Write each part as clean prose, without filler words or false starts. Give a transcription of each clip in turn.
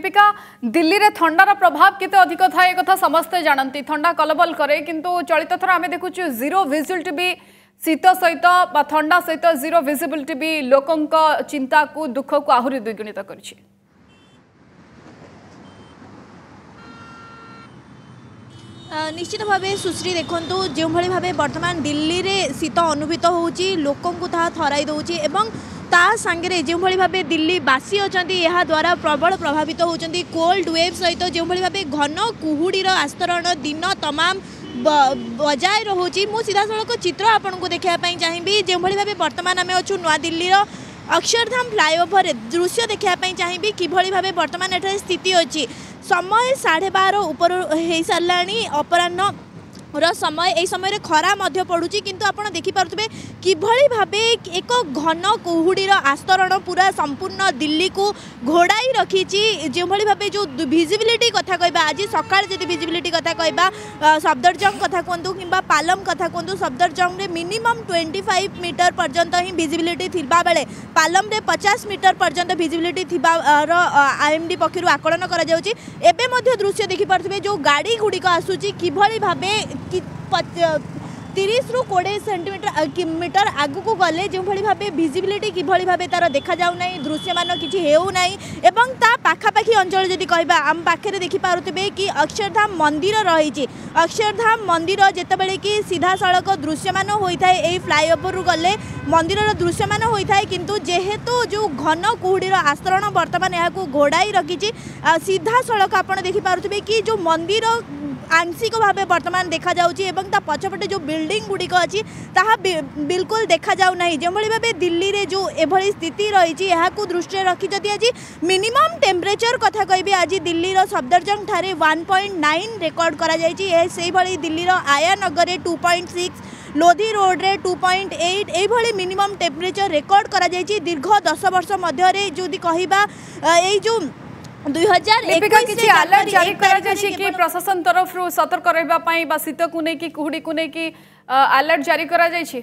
लिपिका दिल्ली रे ठंडार प्रभाव केते अधिक थाए कथा समस्ते जानती ठंडा कलबल करे किंतु चलित थर आम देखु जीरो विजिबिलिटी भी शीत सहित ठंडा सहित जीरो विजिबिलिटी भी लोकों चिंता को दुख को आहुरी द्विगुणित कर निश्चित भाव सुश्री देखु जो भाव बर्तमान दिल्ली रे शीत अनुभूत होची लोकों को थराई दौची एवं ता सांगे जो भाव दिल्ली बासी अच्छा यह द्वारा प्रबल प्रभावित होती कोल्ड वेव सहित जो भाव घन कुहुड़ीर आस्तरण दिन तमाम बजाय रोचे मु सीधा सड़क चित्र आपन को देखापी चाहिए जो भाव बर्तमान आम अच्छु नुआ दिल्लीर अक्षरधाम फ्लाईओवर दृश्य देखापी चाहिए कि भाव बर्तमान एठार स्थिति अच्छी समय 12:30 ऊपर हो सारा अपराह्न समय यही समय खरा पड़ुची किंतु आपण देखि पारुथबे किभली भाबे एक घन कुहुड़ीर आस्तरण पूरा संपूर्ण दिल्ली को घोड़ाई रखीची जो भली भाबे जो विजिबिलिटी कथा कहबा आज सकाळ जदि विजिबिलिटी कथा कहबा सफदरजंग कथा कहतु किंबा पालम कथा कहतु सफदरजंग रे मिनिमम 25 मीटर पर्यंत ही विजिबिलिटी थिबा बेले पालम रे 50 मीटर पर्यंत विजिबिलिटी थिबार आईएमडी पक्षरु आकलन करा जाउची एबे मध्ये दृश्य देखि पारुथबे जो गाड़ी गुडी को आसुची किभली भाबे कि 30 रु 20 सेंटीमीटर मीटर आगु को गले जो भली भाबे विजिबिलिटी कि भली भाबे तार देखा जाउ नै दृश्यमान किछि हेउ नै एवं ता पाखापाखी अंचल जदि कहबा आम पाखे देखि पारुतबे कि अक्षरधाम मंदिर रही अक्षरधाम मंदिर जेतेबेले कि सीधा सड़क दृश्यमान होइथाय एई फ्लाईओवर रु गले मंदिर दृश्यमान होइथाय किंतु जेहेतु जो घन कुहुड़ीर आस्तरण वर्तमान यहाँ घोड़ाई रखी सीधा सड़क आपड़ देखि पारुतबे कि जो मंदिर आंशिक भाव बर्तमान देखा जाउची एवं ता पछपटे जो बिल्डिंग गुड़िक अच्छी ताहा बिल्कुल देखा जाउ नहीं जो भली भाबे दिल्ली रे जो एभली स्थिति रही है दृष्टि रखी जदि आज मिनिमम टेम्परेचर कथा कहबी आज दिल्ली रो सफदरजंग ठारे 1.9 रेकर्ड करा जायची से भली दिल्ली रो आया नगर रे 2.6 लोधी रोड रे 2.8 एभली मिनिमम टेम्परेचर रेकर्ड करा जायची दीर्घ 10 वर्ष मध्य रे जोदि कहबा एई जो 2021 अलर्ट जारी कि प्रशासन तरफ सतर्क रहा शीत को लेकिन कुहुड़ी को लेकिन अलर्ट जारी करा जायछि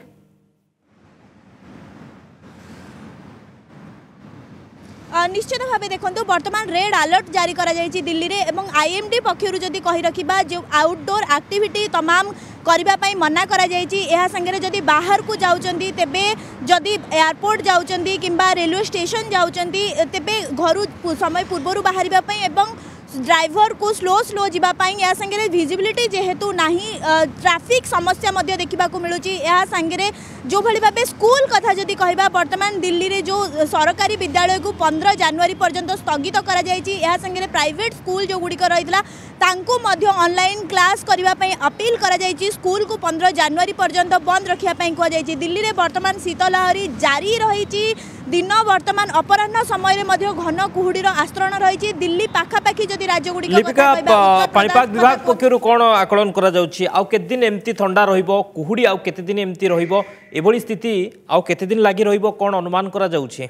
निश्चित भाव देखो बर्तमान रेड अलर्ट जारी करा जायछि दिल्ली रे एवं आईएमडी पक्षरु जदि कहि रखिबा जो आउटडोर एक्टिविटी तमाम करने मना करा जायछि एहा संगे जदि बाहर को जाउचंदी तेबे जदि एयरपोर्ट जाउचंदी किंबा रेलवे स्टेशन जाउचंदी तेबे घर समय पूर्व बाहर एवं ड्राइवर को स्लो जीवाई या संगे विजिबिलिटी जेहेतु नहीं ट्रैफिक समस्या मध्य देखा मिलूँ या संगे जो भली भाव स्कूल कथा जदि कहबा वर्तमान दिल्ली रे जो सरकारी विद्यालय को 15 जनवरी पर्यंत स्थगित करा जायछि या संगे प्राइवेट स्कूल जो गुड़िक रही तांको मध्य ऑनलाइन क्लास करने अपील करा जायछि स्कूल को 15 जनवरी पर्यंत बंद रखापी कहुई दिल्ली रे वर्तमान शीतलहरी जारी रही दिन वर्तमान अपराह्न समय घन कुहुड़ीर आस्तरण रही दिल्ली पाखापाखि जदि राज्य गुड़िक पाणीपाग विभाग पक्षरु कोन आकलन करा जाउछि आउ केते दिन एमती ठंडा रहिबो कुहुड़ी आउ केते दिन एमती रहिबो एभली स्थिति आउ केते दिन लागि रहिबो कोन अनुमान करा जाउछि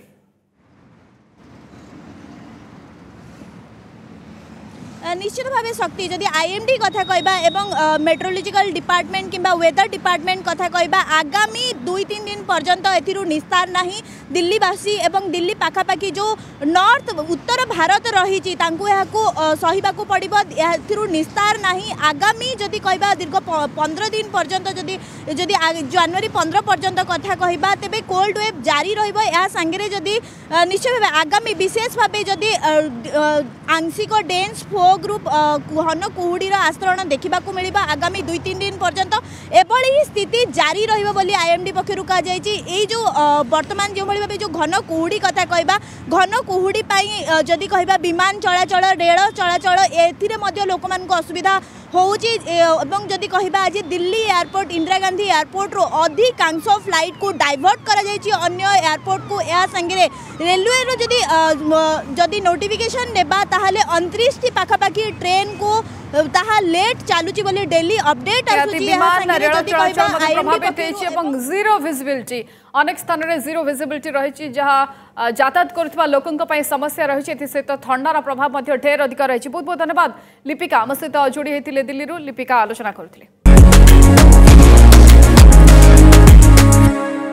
निश्चित भाव शक्ति जदि आईएमडी कथा कहबा एवं मेट्रोलॉजिकल डिपार्टमेंट किंबा वेदर डिपार्टमेंट कथा कहबा आगामी 2-3 दिन पर्यंत एथिरु निस्तार नहीं दिल्लीवासी एवं दिल्ली पाखापाखि जो नॉर्थ उत्तर भारत रही सहीबाकू पड़िबो एथिरु निस्तार नहीं आगामी जदि कहबा दीर्घ 15 दिन पर्यंत जदि जनवरी 15 पर्यंत कथा कहबा तेबे कोल्ड वेव जारी रहिबो या संगे जदि निश्चित भाव आगामी विशेष भाव जदि आंशिक डेन्स फोग ग्रुप घन कुहुड़ीर आस्तरण देखा मिलवा आगामी 2-3 दिन पर्यंत एभली स्थिति जारी रहिबो बोली आईएमडी पक्षरु कहा जायछि एई जो वर्तमान जो भली भाबे जो घन कुहुड़ी कथा कहबा घन कुहुड़ी पाई जदि कहबा विमान चलाचल रेल चलाचल एथिरे मध्य लोकमान को असुविधा होउची एवं जदि कहबा आज दिल्ली एयरपोर्ट इंदिरा गांधी एयरपोर्ट रो अधिकांश फ्लाइट को डाइवर्ट करा जायछि अन्य एयरपोर्ट को या संगे रेलवे रो जदि नोटिफिकेशन नेबा ताहाले 29 टी पाखापाखि ट्रेन को ताहा लेट चालुची बोली डेली अपडेट आसुची विमान रेल चलाचल प्रभावित होइछि एवं जीरो विजिबिलिटी अनेक स्थान रे जीरो विजिबिलिटी रहिछि जहाँ यातायात करुवा लोकों पई समस्या रहिछि एथि सहित ठंडार प्रभाव ढेर अधिक रहिछि बहुत बहुत धन्यवाद लिपिका आम सहित जोड़ी होते दिल्ली लिपिका आलोचना करथिले।